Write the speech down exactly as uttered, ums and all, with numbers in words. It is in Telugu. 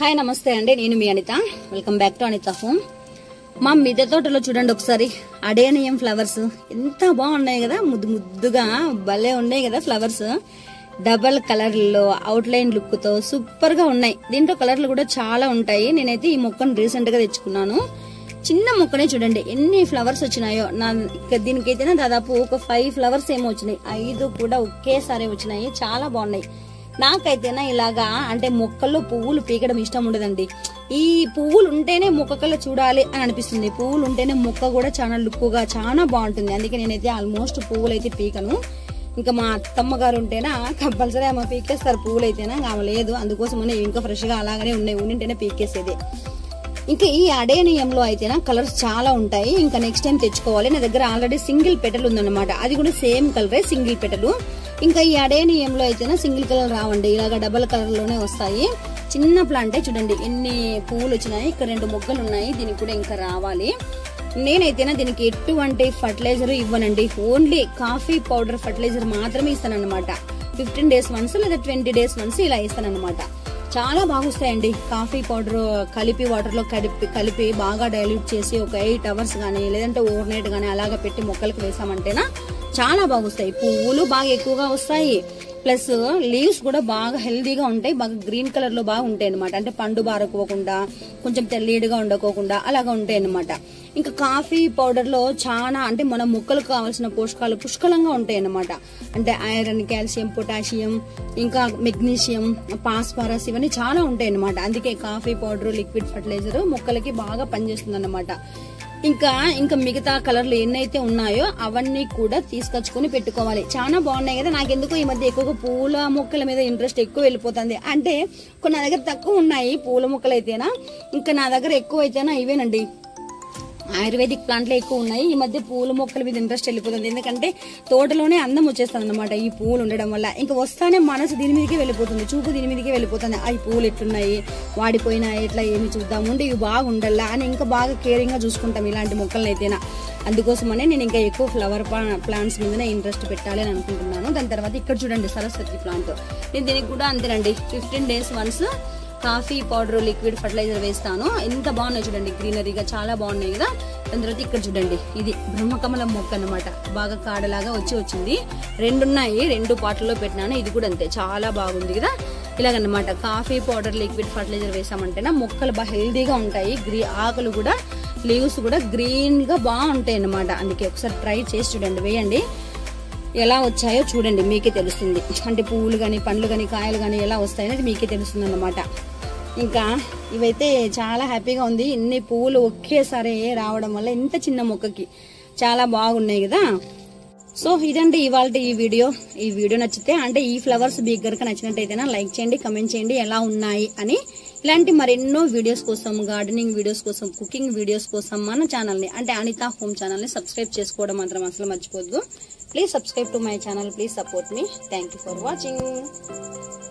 హాయ్ నమస్తే అండి, నేను మీ Anitha. Welcome back to Anitha home. మా మిద్దె తోటలో చూడండి ఒకసారి అడేనియం ఫ్లవర్స్ ఎంత బాగున్నాయి కదా, ముద్దు ముద్దుగా భలే ఉన్నాయి కదా. ఫ్లవర్స్ డబల్ కలర్ లో అవుట్ లైన్ లుక్ తో సూపర్ గా ఉన్నాయి. దీంట్లో కలర్లు కూడా చాలా ఉంటాయి. నేనైతే ఈ మొక్కను రీసెంట్ గా తెచ్చుకున్నాను. చిన్న మొక్కనే చూడండి ఎన్ని ఫ్లవర్స్ వచ్చినాయో. నా దీనికైతే దాదాపు ఒక ఫైవ్ ఫ్లవర్స్ ఏమో వచ్చినాయి, ఐదు కూడా ఒకేసారి వచ్చినాయి. చాలా బాగున్నాయి. నాకైతేనా ఇలాగా అంటే మొక్కల్లో పువ్వులు పీకడం ఇష్టం ఉండదండి. ఈ పువ్వులు ఉంటేనే మొక్కకల్లా చూడాలి అని అనిపిస్తుంది. పువ్వులు ఉంటేనే మొక్క కూడా చాలా లుక్గా చాలా బాగుంటుంది. అందుకే నేనైతే ఆల్మోస్ట్ పువ్వులు అయితే పీకను. ఇంకా మా అత్తమ్మ గారు ఉంటేనా కంపల్సరీ ఆమె పీకేస్తారు పువ్వులు అయితేనా. ఆమె లేదు, అందుకోసమనే ఇంకా ఫ్రెష్ గా అలాగనే ఉన్నాయి, ఉండింటేనే పీకేసేది. ఇంకా ఈ అడేనియంలో అయితేనా కలర్స్ చాలా ఉంటాయి. ఇంకా నెక్స్ట్ టైం తెచ్చుకోవాలి. నా దగ్గర ఆల్రెడీ సింగిల్ పెటల్ ఉందన్నమాట, అది కూడా సేమ్ కలరే సింగిల్ పెటలు. ఇంకా ఈ అడేనియంలో అయితేనా సింగిల్ కలర్ రావండి, ఇలాగ డబల్ కలర్ లోనే వస్తాయి. చిన్న ప్లాంటే చూడండి ఎన్ని పువ్వులు వచ్చినాయి. ఇక్కడ రెండు మొగ్గలు ఉన్నాయి, దీనికి కూడా ఇంకా రావాలి. నేనైతేనా దీనికి ఎటువంటి ఫర్టిలైజర్ ఇవ్వనండి, ఓన్లీ కాఫీ పౌడర్ ఫర్టిలైజర్ మాత్రమే ఇస్తానన్నమాట. ఫిఫ్టీన్ డేస్ వన్స్ లేదా ట్వంటీ డేస్ వన్స్ ఇలా ఇస్తానన్నమాట. చాలా బాగా వస్తాయండి. కాఫీ పౌడర్ కలిపి వాటర్ లో కలిపి కలిపి బాగా డైల్యూట్ చేసి ఒక ఎయిట్ అవర్స్ గానీ లేదంటే ఓవర్ నైట్ గానీ అలాగా పెట్టి మొక్కలకు వేసామంటేనా చాలా బాగా వస్తాయి. పువ్వులు బాగా ఎక్కువగా వస్తాయి, ప్లస్ లీవ్స్ కూడా బాగా హెల్దీగా ఉంటాయి. బాగా గ్రీన్ కలర్ లో బాగా ఉంటాయి అనమాట. అంటే పండు బారకోకుండా కొంచెం తెల్లీడుగా ఉండకోకుండా అలాగా ఉంటాయి అనమాట. ఇంకా కాఫీ పౌడర్ లో చాలా అంటే మన మొక్కలకు కావాల్సిన పోషకాలు పుష్కలంగా ఉంటాయి అన్నమాట. అంటే ఐరన్, కాల్షియం, పొటాషియం, ఇంకా మెగ్నీషియం, ఫాస్ఫరస్ ఇవన్నీ చాలా ఉంటాయి అన్నమాట. అందుకే కాఫీ పౌడర్ లిక్విడ్ ఫర్టిలైజర్ మొక్కలకి బాగా పనిచేస్తుంది అన్నమాట. ఇంకా ఇంకా మిగతా కలర్లు ఎన్నైతే ఉన్నాయో అవన్నీ కూడా తీసుకొచ్చుకుని పెట్టుకోవాలి. చాలా బాగున్నాయి కదా. నాకెందుకో ఈ మధ్య ఎక్కువగా పూల మొక్కల మీద ఇంట్రెస్ట్ ఎక్కువ వెళ్ళిపోతుంది. అంటే కొన్ని నా దగ్గర తక్కువ ఉన్నాయి పూల మొక్కలు అయితేనా, ఇంకా నా దగ్గర ఎక్కువ అయితేనా ఇవేనండి ఆయుర్వేదిక్ ప్లాంట్లే ఎక్కువ ఉన్నాయి. ఈ మధ్య పూల మొక్కల మీద ఇంట్రెస్ట్ వెళ్ళిపోతుంది. ఎందుకంటే తోటలోనే అందం వచ్చేస్తుంది అనమాట ఈ పూలు ఉండడం వల్ల. ఇంకా వస్తానే మనసు దీని మీదకే వెళ్ళిపోతుంది, చూపు దీని మీదకే వెళ్ళిపోతుంది. ఆ పూలు ఎట్లున్నాయి, వాడిపోయినా ఎట్లా ఏమి చూద్దాం ఉండి ఇవి బాగుండాలా అని ఇంకా బాగా కేరింగ్ గా చూసుకుంటాం ఇలాంటి మొక్కలను అయితేనా. అందుకోసమనే నేను ఇంకా ఎక్కువ ఫ్లవర్ ప్లాంట్స్ మీదనే ఇంట్రెస్ట్ పెట్టాలి అని అనుకుంటున్నాను. దాని తర్వాత ఇక్కడ చూడండి సరస్వతి ప్లాంట్. నేను దీనికి కూడా అంతేనండి fifteen days once coffee powder liquid fertilizer వేస్తాను. ఎంత బాగున్నాయి చూడండి, గ్రీనరీగా చాలా బాగున్నాయి కదా. దాని తర్వాత ఇక్కడ చూడండి ఇది బ్రహ్మకమలం మొక్క అన్నమాట. బాగా కాడలాగా వచ్చి వచ్చింది. రెండున్నాయి, రెండు పాటల్లో పెట్టినాను. ఇది కూడా అంతే చాలా బాగుంది కదా. ఇలాగన్నమాట కాఫీ పౌడర్ లిక్విడ్ ఫర్టిలైజర్ వేసామంటేనా మొక్కలు బాగా హెల్దీగా ఉంటాయి. గ్రీ ఆకులు కూడా లీవ్స్ కూడా గ్రీన్ గా బాగుంటాయి అన్నమాట. అందుకే ఒకసారి ట్రై చేసి చూడండి, వేయండి. ఎలా వచ్చాయో చూడండి, మీకే తెలుస్తుంది. అంటే పువ్వులు కానీ పండ్లు కానీ కాయలు కానీ ఎలా వస్తాయనేది మీకే తెలుస్తుంది అన్నమాట. ఇంకా ఇవైతే చాలా హ్యాపీగా ఉంది. ఇన్ని పువ్వులు ఒకేసారి రావడం వల్ల ఇంత చిన్న మొక్కకి చాలా బాగున్నాయి కదా. సో ఇదండి ఇవాళ ఈ వీడియో. ఈ వీడియో నచ్చితే అంటే ఈ ఫ్లవర్స్ మీకు గనక నచ్చినట్టయితేనా లైక్ చేయండి, కమెంట్ చేయండి ఎలా ఉన్నాయి అని. ఇలాంటి మరెన్నో వీడియోస్ కోసం, గార్డెనింగ్ వీడియోస్ కోసం, కుకింగ్ వీడియోస్ కోసం మన ఛానల్ ని అంటే అనిత హోమ్ ఛానల్ ని సబ్స్క్రైబ్ చేసుకోవడం మాత్రం అసలు మర్చిపోద్దు. Please subscribe to my channel. Please support me. Thank you for watching.